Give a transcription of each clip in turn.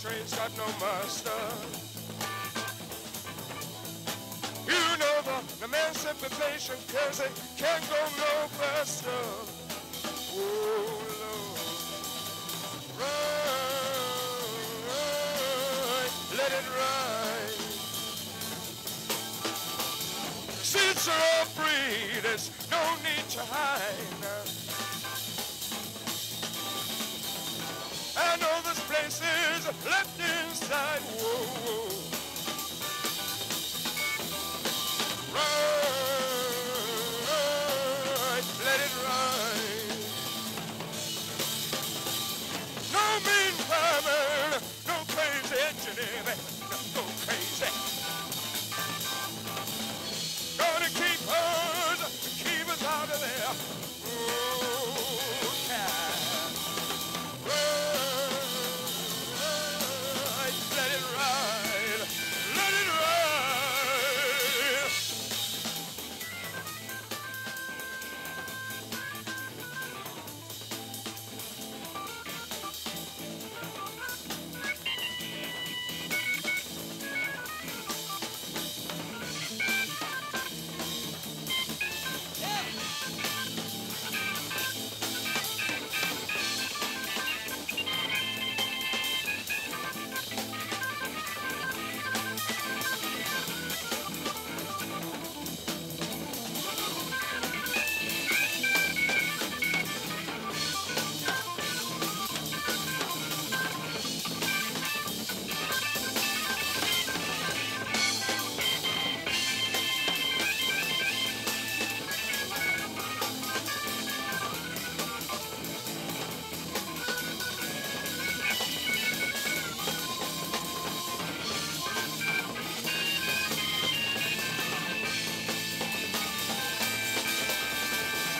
train's got no master. You know the emancipation cause it can't go no faster. Oh Lord, ride, let it ride. Seats are all free, there's no need to hide. I know this place is left inside. Whoa, whoa. Ride, let it ride. No mean farmer, no crazy engineer, no crazy. Gonna keep us out of there. Oh, cat. Let it ride, let it ride.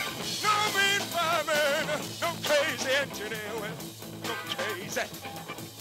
No crazy engineer, well, no crazy.